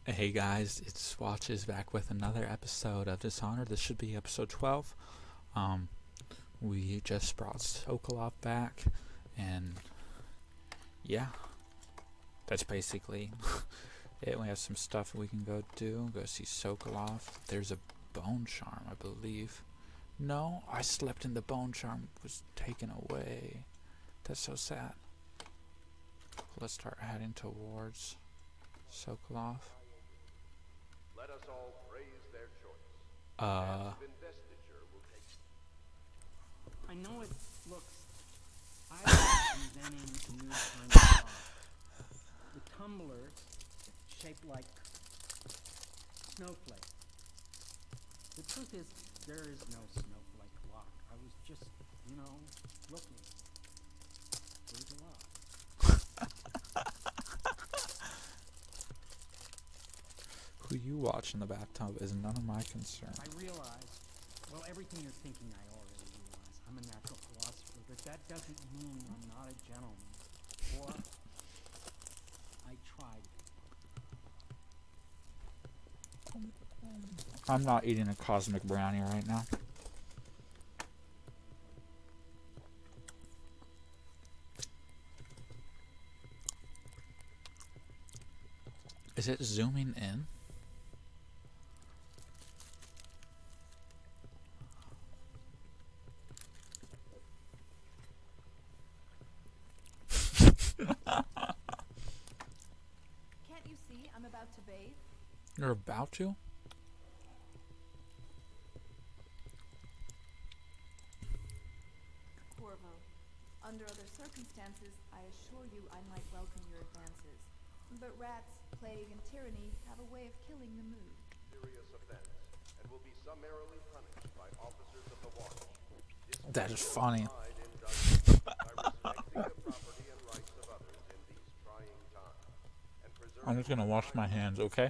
Hey guys, it's Swoches back with another episode of Dishonored. This should be episode 12. Um, we just brought Sokolov back, and yeah, that's basically it. We have some stuff we can go do. Go see Sokolov. There's a bone charm, I believe. No, I slept in the bone charm. It was taken away. That's so sad. Let's start heading towards Sokolov. Let us all praise their choice. Investiture will take. I know it looks. I was inventing a new kind of art. The tumbler shaped like snowflake. The truth is, there is no snowflake lock. I was just, looking. There's a lot. Who you watch in the bathtub is none of my concern. I realize, well, everything you're thinking I already realize. I'm a natural philosopher, but that doesn't mean I'm not a gentleman. Or I tried. I'm not eating a cosmic brownie right now. Is it zooming in? Can't you see I'm about to bathe? You're about to? Corvo, under other circumstances, I assure you I might welcome your advances. But rats, plague, and tyranny have a way of killing the mood. Serious offense and will be summarily punished by officers of the watch. That is funny. I'm just gonna wash my hands, okay?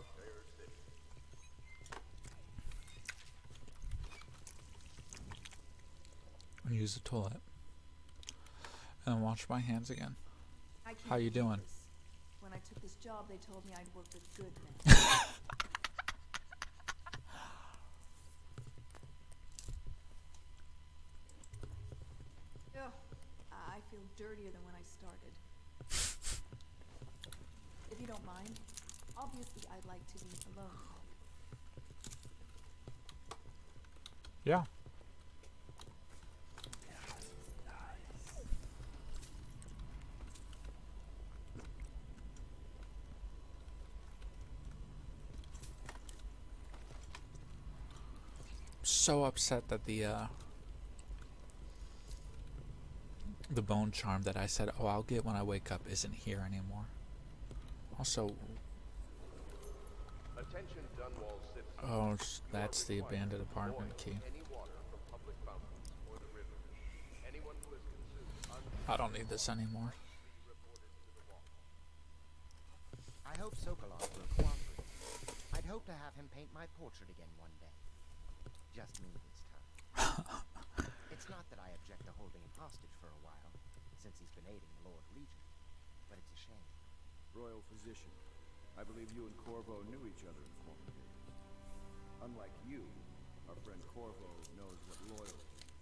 And use the toilet. And wash my hands again. How you doing? When I took this job, they told me I'd work with good men. Ugh, I feel dirtier than when I started. If you don't mind, obviously I'd like to be alone. Yeah. So upset that the bone charm that I said, oh, I'll get when I wake up isn't here anymore. Also, Attention Dunwall citizens. oh, that's the abandoned apartment key. Any water from public fountains or the river. Anyone who has consumed I don't need this anymore. reported to the watch. I hope Sokolov will cooperate. I'd hope to have him paint my portrait again one day. Just me this time. It's not that I object to holding him hostage for a while, since he's been aiding the Lord Regent, but it's a shame. Royal physician, I believe you and Corvo knew each other in former days. Unlike you, our friend Corvo knows what loyalty is.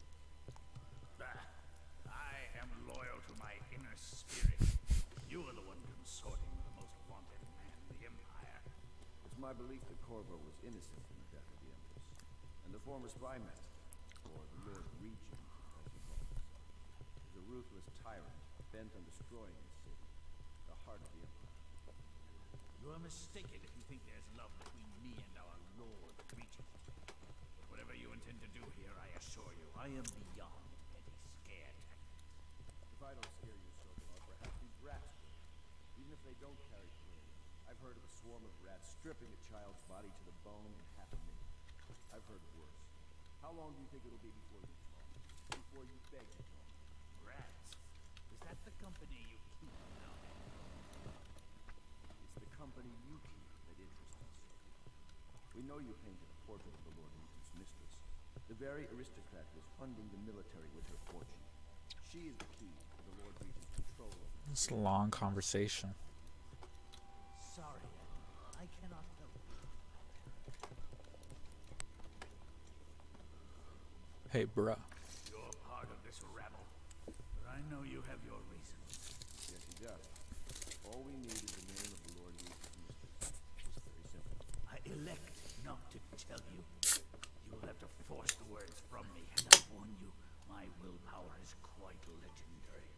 I am loyal to my inner spirit. You are the one consorting with the most wanted man in the Empire. It's my belief that Corvo was innocent in the death of the Empress, and the former spy master, or the Lord Regent, as he calls himself, is a ruthless tyrant bent on destroying the city, the heart of the Empire. You are mistaken if you think there's love between me and our Lord Regent. But whatever you intend to do here, I assure you, I am beyond any scare tactics. If I don't scare you, Sokolov, perhaps these rats will. Even if they don't carry blades. I've heard of a swarm of rats stripping a child's body to the bone in half a minute. I've heard worse. How long do you think it'll be before you talk? Before you beg to talk? Rats? Is that the company you keep now? It's the company you keep that interests us. We know you painted a portrait of the Lord Regent's mistress. The very aristocrat was funding the military with her fortune. She is the key to the Lord Regent's control over It's a long conversation. Sorry, I cannot help you. Hey, bruh. You're part of this rabble, but I know you have your reasons. Yes, he does. All we need is the name of the Lord we refused. It's very simple. I elect not to tell you. You will have to force the words from me, and I warn you, my willpower is quite legendary.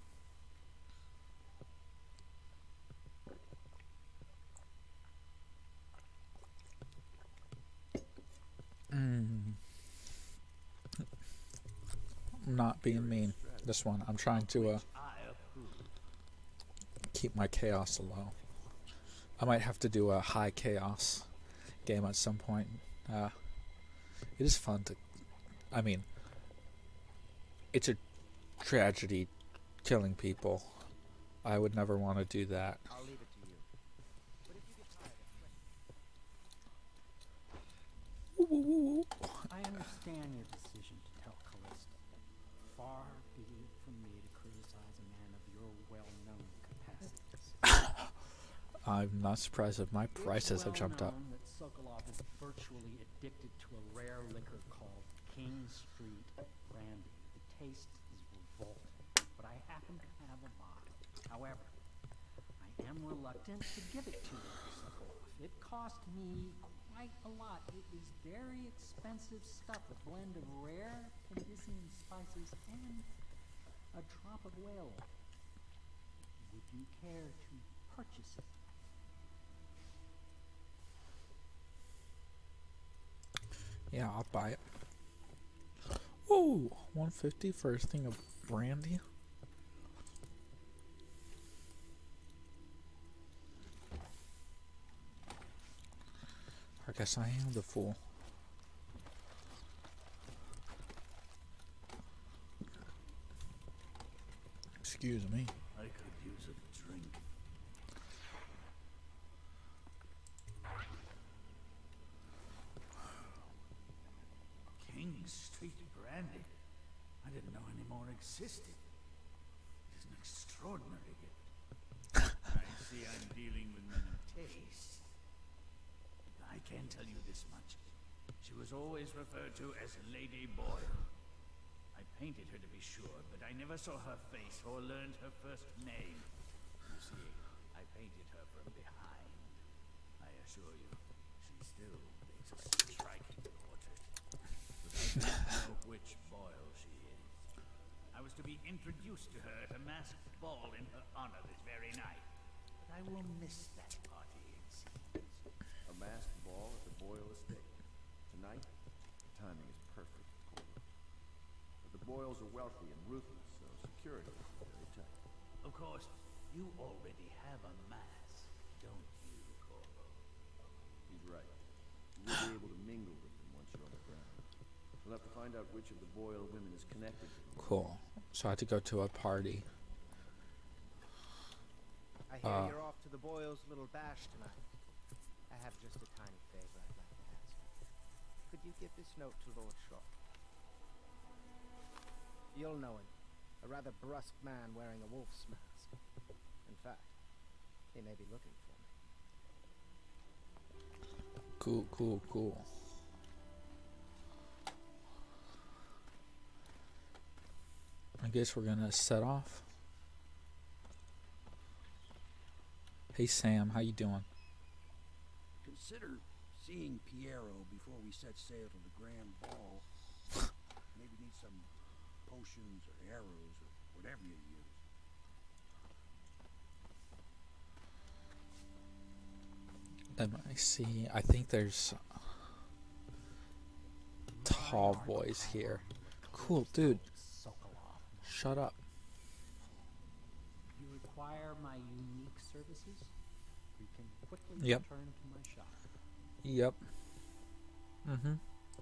I'm not being mean. This one, I'm trying to I approve. keep my chaos low. I might have to do a high chaos game at some point. It is fun to... I mean, it's a tragedy killing people. I would never want to do that. I'll leave it to you. But if you get tired of I understand your decision to tell Callista. Far be it from me to criticize a man of your well-known capacities. I'm not surprised if my prices have jumped up. It's well known that Sokolov is virtually addicted to a rare liquor called King Street Brandy. The taste is revolting, but I happen to have a bottle. However, I am reluctant to give it to you, Sokolov. It cost me quite a lot. It is very expensive stuff, a blend of rare Canadian spices and a drop of whale oil. Would you care to purchase it? Yeah, I'll buy it. Whoa, 150 for a thing of brandy? I guess I am the fool. Excuse me. I could use a drink. King Street Brandy? I didn't know any more existed. It's an extraordinary gift. I see I'm dealing with men of taste. I can tell you this much. She was always referred to as Lady Boyle. I painted her to be sure, but I never saw her face or learned her first name. You see, I painted her from behind. I assure you, she still makes a striking portrait. But I don't know which Boyle she is. I was to be introduced to her at a masked ball in her honor this very night. But I will miss that party, it seems. A masked ball at the Boyle estate. Tonight, the timing is perfect. But the Boyles are wealthy and ruthless, so security is very tight. Of course, you already have a mask, don't you, Corvo? He's right. You will be able to mingle with them once you're on the ground. We'll have to find out which of the Boyle women is connected to them. Cool. So I had to go to a party. I hear you're off to the Boyles' little bash tonight. I have just a tiny favor I'd like to ask. Could you give this note to Lord Shaw? You'll know him. A rather brusque man wearing a wolf's mask. In fact, he may be looking for me. Cool, cool, cool. I guess we're gonna set off. Hey Sam, how you doing? Consider seeing Piero before we set sail to the grand ball. Maybe need some potions or arrows or whatever you use. Let me see. I think there's tall boys here. Cool, dude. Sokolov. Shut up. You require my unique services? You can quickly Yep. return to my shop. Yep. Mm-hmm.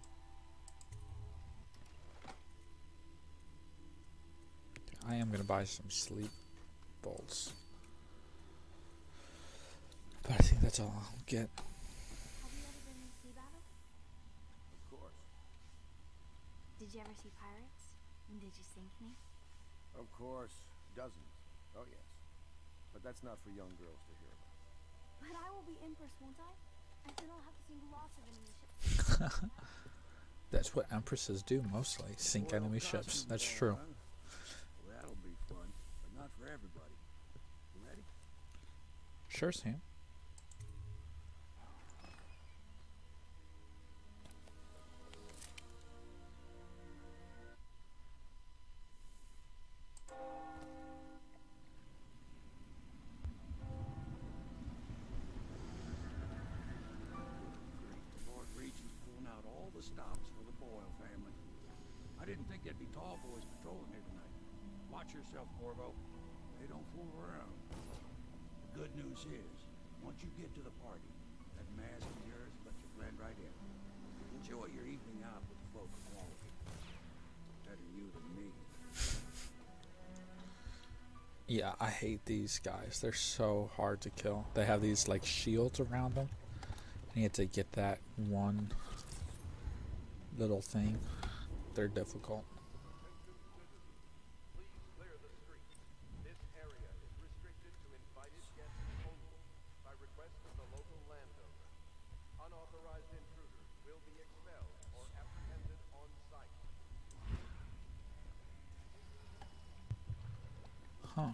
I am gonna buy some sleep bolts. But I think that's all I'll get. Have you ever been in a sea battle? Of course. Did you ever see pirates? And did you sink any? Of course. Dozens. Oh, yes. But that's not for young girls to hear about. But I will be Empress, won't I? And then I'll have to sink lots of enemy ships. That's what Empresses do mostly, sink Royal enemy ships. costume That's ball, true. huh? Well, that'll be fun, but not for everybody. You ready? Sure, Sam. The Lord Regent's pulling out all the stops for the Boyle family. I didn't think there'd be tall boys patrolling here tonight. Watch yourself, Corvo. They don't fool around. The good news is, once you get to the party, that mask of yours will let you blend right in. Enjoy your evening out with the folk of quality. Better you than me. Yeah, I hate these guys. They're so hard to kill. They have these like shields around them. And you have to get that one little thing. They're difficult. Please clear the street. This area is restricted to invited guests only by request of the local landowner. Unauthorized intruders will be expelled or apprehended on site. Huh.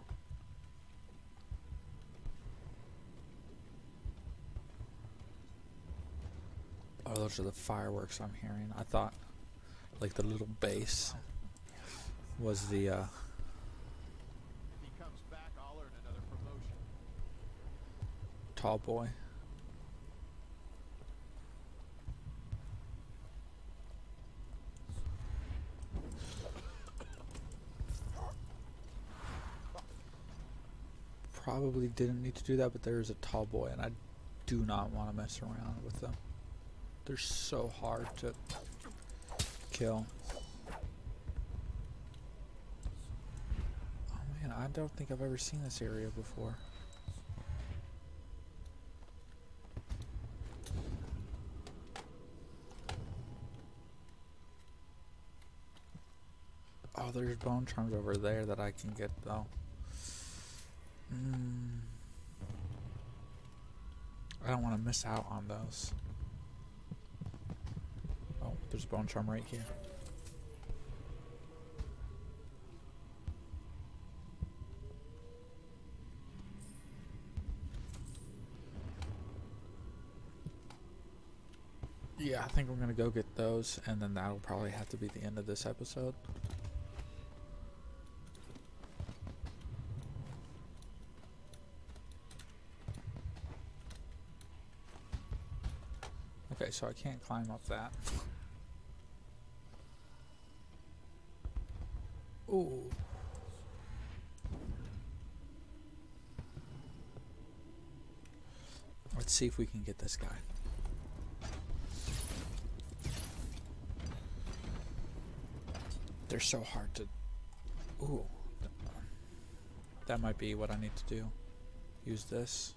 Oh, those are the fireworks I'm hearing. I thought like the little base was the If he comes back, I'll earn another promotion. tall boy. Probably didn't need to do that, but there's a tall boy, and I do not want to mess around with them. They're so hard to kill. Oh man, I don't think I've ever seen this area before. Oh, there's bone charms over there that I can get though. I don't want to miss out on those. Oh, there's a bone charm right here. Yeah, I think we're gonna go get those, and then that'll probably have to be the end of this episode. Okay, so I can't climb up that. Ooh. Let's see if we can get this guy. They're so hard to... Ooh. That might be what I need to do. Use this.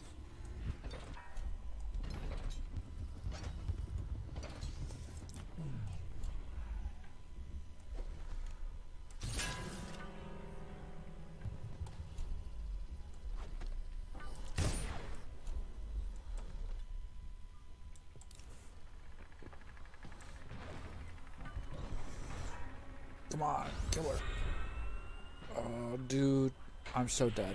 Come on, kill her. Oh, dude. I'm so dead.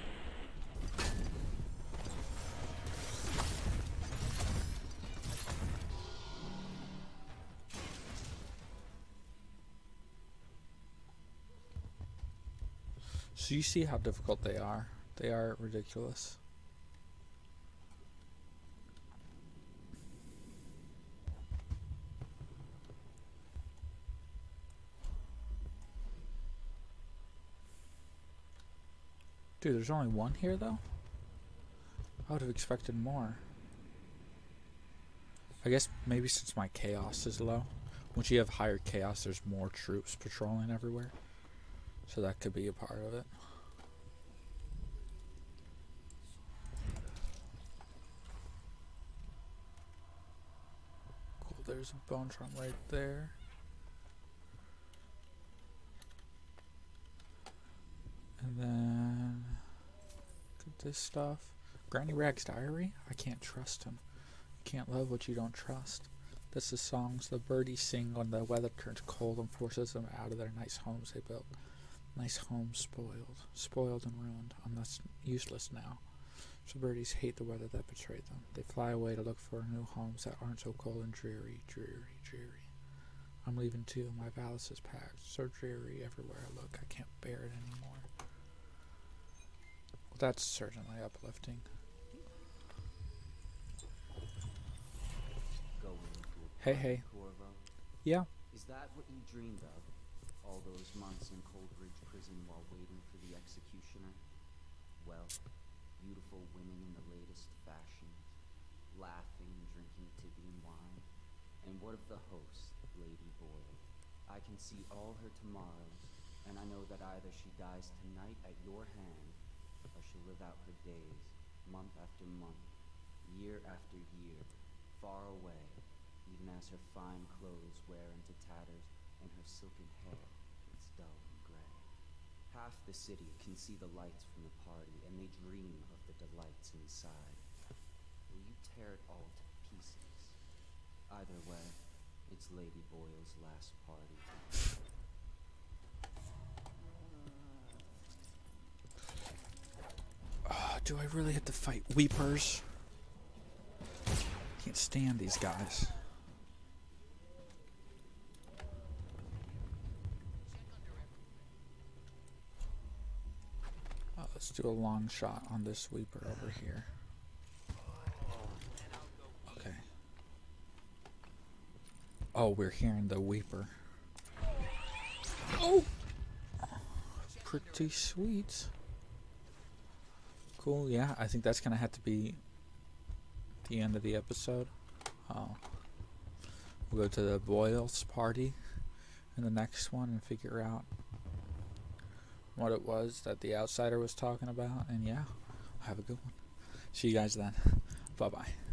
So you see how difficult they are. They are ridiculous. Dude, there's only one here, though? I would have expected more. I guess maybe since my chaos is low. Once you have higher chaos, there's more troops patrolling everywhere. So that could be a part of it. Cool, there's a bone charm right there. And then... this stuff. Granny Rag's diary? I can't trust him. You can't love what you don't trust. That's the songs the birdies sing when the weather turns cold and forces them out of their nice homes they built. Nice homes spoiled and ruined. I'm thus useless now. So birdies hate the weather that betrayed them. They fly away to look for new homes that aren't so cold and dreary. I'm leaving too. My valise is packed. So dreary everywhere I look. I can't bear it anymore. Well, that's certainly uplifting. Hey. Corvo? Yeah. Is that what you dreamed of? All those months in Coldridge prison while waiting for the executioner? Well, beautiful women in the latest fashions, laughing and drinking Tibian wine. And what of the host, Lady Boyle? I can see all her tomorrows, and I know that either she dies tonight at your hand, or she'll live out her days, month after month, year after year, far away, even as her fine clothes wear into tatters and her silken hair gets dull and gray. Half the city can see the lights from the party, and they dream of the delights inside. Will you tear it all to pieces? Either way, it's Lady Boyle's last party. Do I really have to fight weepers? Can't stand these guys. Let's do a long shot on this weeper over here. Okay. Oh, we're hearing the weeper. Oh! Pretty sweet. Cool, yeah, I think that's gonna have to be the end of the episode. We'll go to the Boyle's party in the next one and figure out what it was that the outsider was talking about. And yeah, have a good one. See you guys then. Bye bye.